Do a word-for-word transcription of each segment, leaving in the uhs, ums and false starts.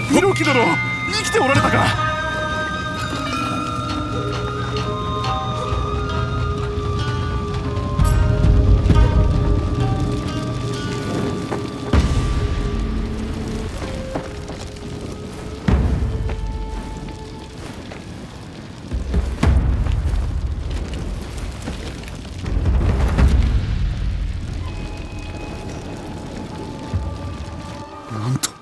猪木殿、生きておられたか。 なんと、こ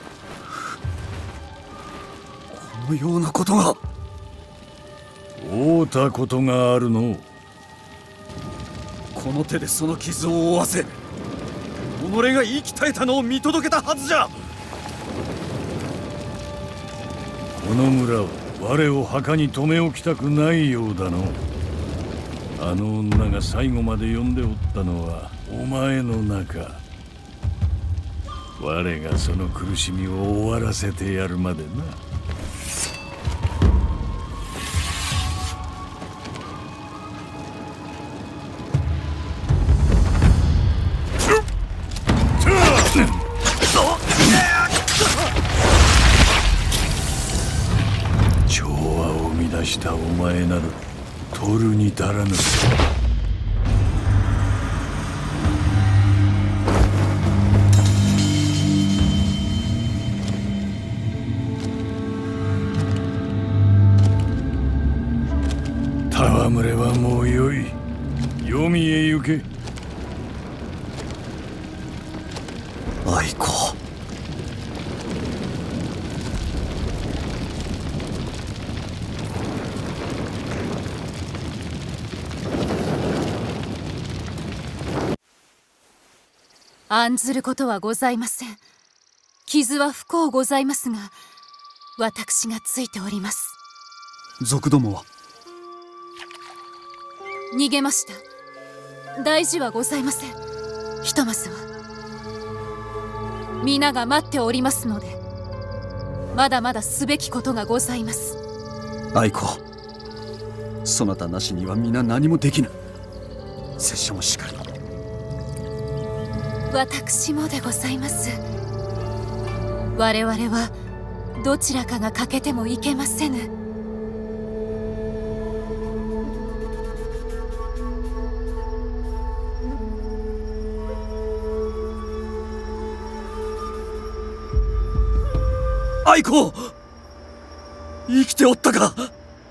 のようなことが。 会うたことがあるの。 この手でその傷を負わせ、己が生き絶えたのを見届けたはずじゃ。 この村は我を墓に留め置きたくないようだの。あの女が最後まで呼んでおったのはお前の中。我がその苦しみを終わらせてやるまでな。調和を乱したお前など取るに足らぬ。戯れはもうよい。黄泉へ行け。 愛子。 案ずることはございません。傷は不幸ございますが、私がついております。 賊どもは逃げました。大事はございません。ひとまずは皆が待っておりますので、まだまだすべきことがございます。 愛子、そなたなしには皆何もできぬ。拙者もしかり、 私もでございます。我々はどちらかが欠けてもいけませぬ。 愛子、生きておったか。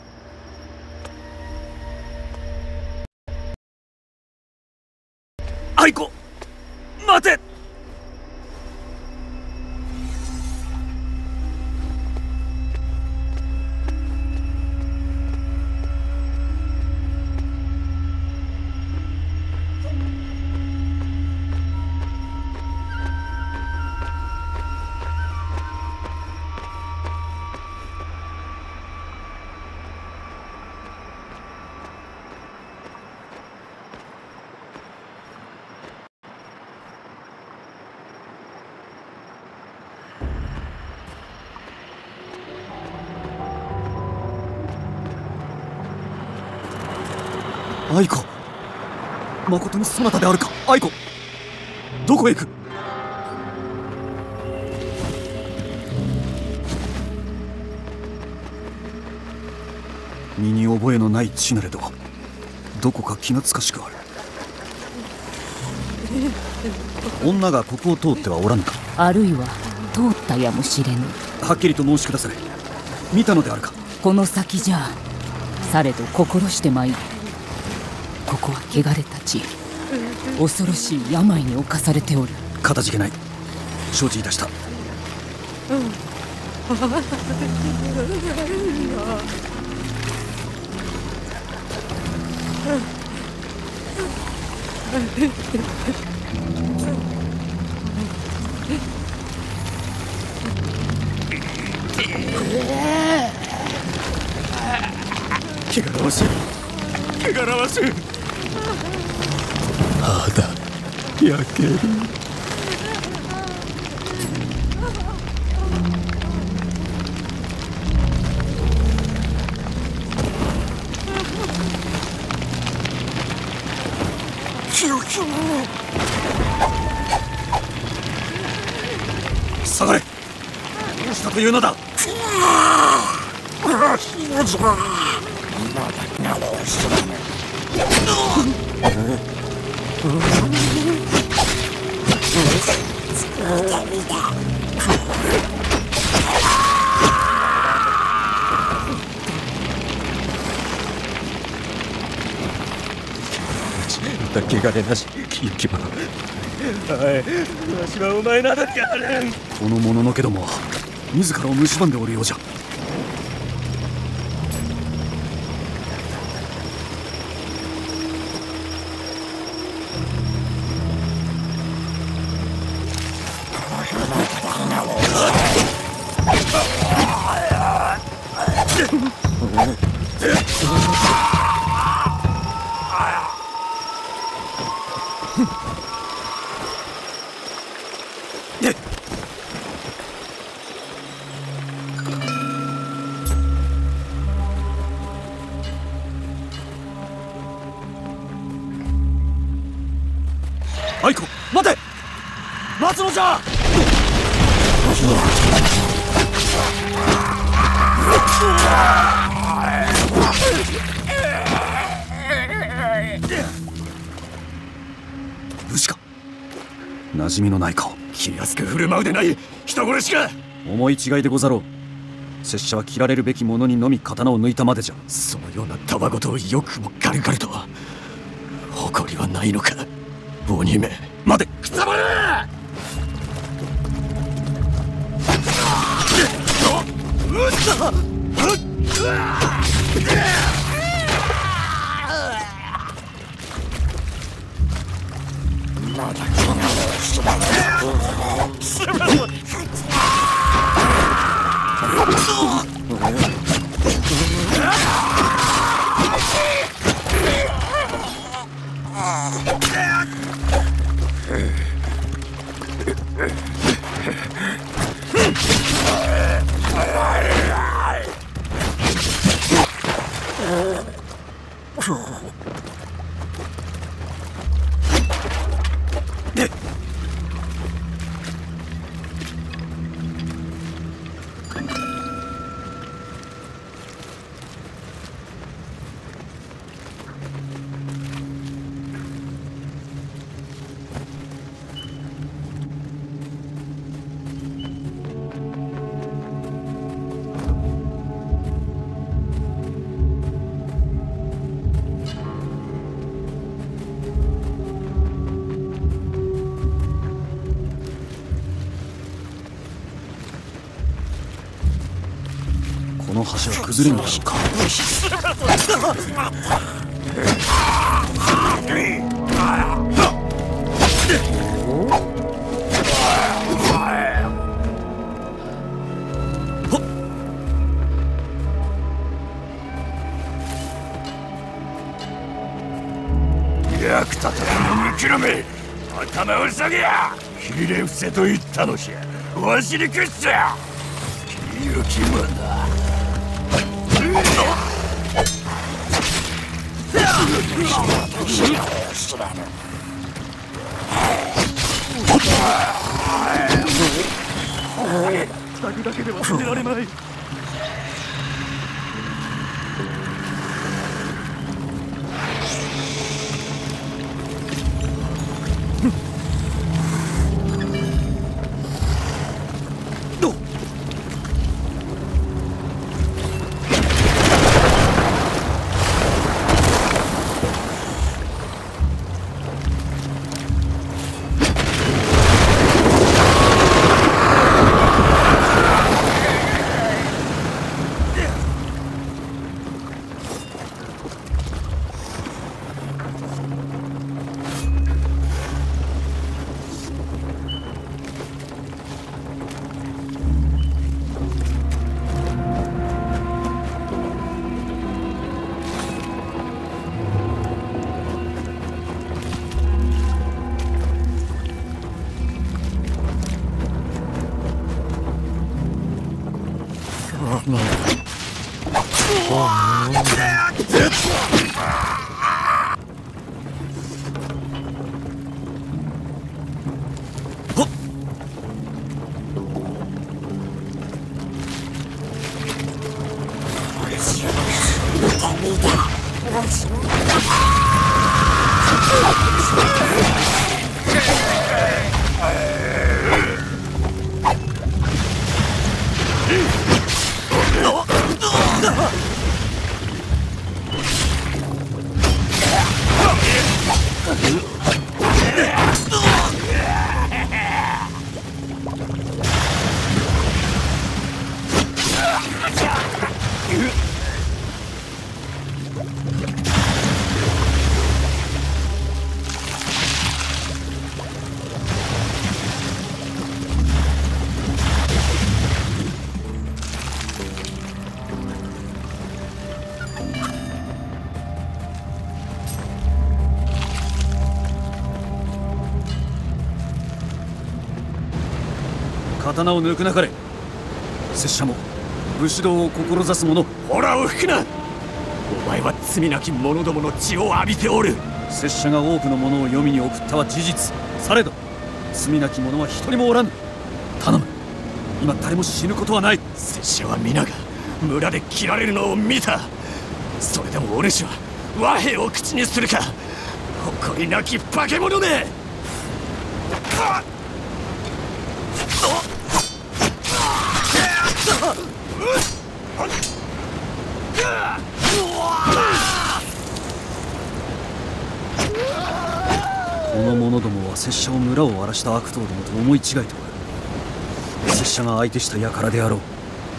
愛子、待て。愛子、まことにそなたであるか。愛子、どこへ行く。身に覚えのない地なれど、どこか気がつかしくある。女がここを通ってはおらぬか。 あるいは通ったやもしれぬ。 はっきりと申しくだされ。見たのであるか。 この先じゃ、されど心してまいる。ここは汚れた地、恐ろしい病に侵されておる。 かたじけない。承知いたした。汚らわしい、汚らわしい。 肌焼ける。 下がれ。どうしたとというのだ。 また汚れなし行き場。おい、わしはお前などにあれん。 このもののけども自らを蝕んでおるようじゃ。愛子、待て！待つのじゃ！武士か？馴染みのない顔。 気安く振る舞うでない人殺しか！ 思い違いでござろう。拙者は切られるべき者にのみ刀を抜いたまでじゃ。 そのようなたわごとをよくも軽々と。誇りはないのか鬼め。 待て！ くたばれ！まだこの橋は崩れんのか。 役立たずの見きろめ。頭を下げや。ひれ伏せと言ったのじゃ。わしに屈しゃ。行き場だ。 先だけでは捨てられない。 刀を抜くなかれ。拙者も武士道を志す者。 ほらを吹くな。お前は罪なき者どもの血を浴びておる。 拙者が多くの者を黄泉に送ったは事実。されど罪なき者は一人もおらぬ。頼む、今誰も死ぬことはない。 拙者は皆が村で切られるのを見た。それでもお主は和平を口にするか。誇りなき化け物め。 この者どもは拙者を村を荒らした悪党どもと思い違いとおる。拙者が相手した輩であろう。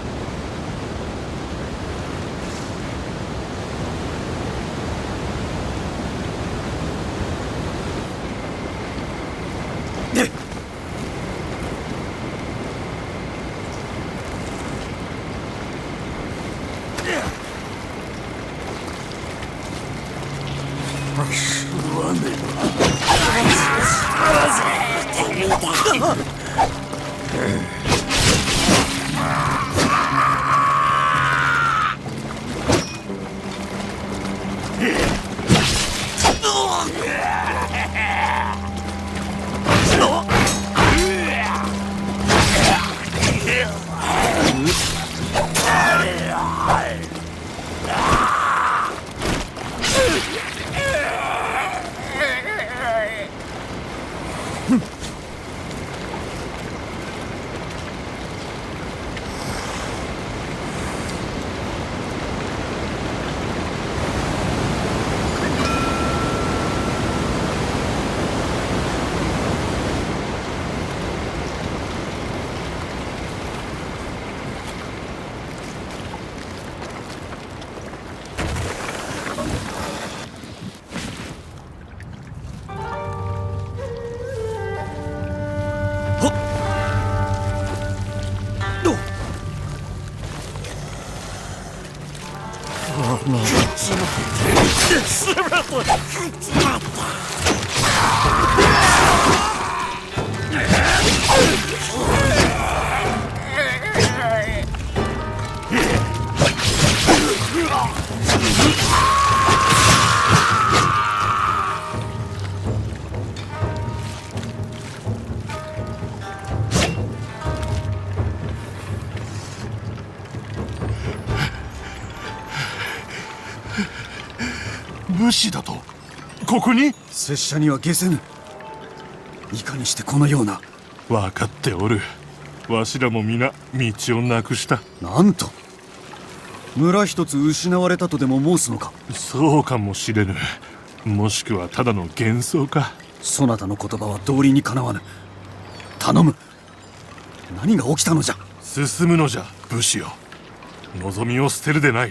武士だとここに？ 拙者には解せぬ。いかにしてこのような。 分かっておる。わしらも皆道をなくした。 なんと村一つ失われたとでも申すのか。 そうかもしれぬ。もしくはただの幻想か。 そなたの言葉は道理にかなわぬ。頼む、何が起きたのじゃ。 進むのじゃ武士よ。望みを捨てるでない。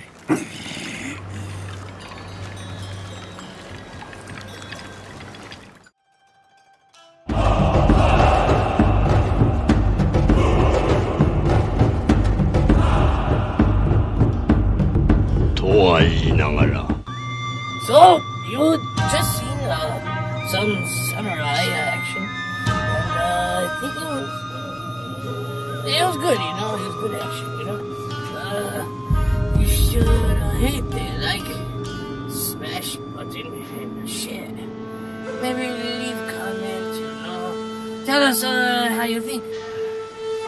So, you'd just seen uh, some samurai action, and uh, I think it was, uh, it was good, you know, it was good action, you know. Uh, you should uh, hit the like, smash button, and share. Maybe leave a comment, you know, tell us uh, how you think.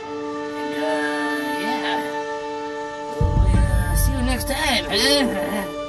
And uh, yeah, we'll uh, see you next time, huh?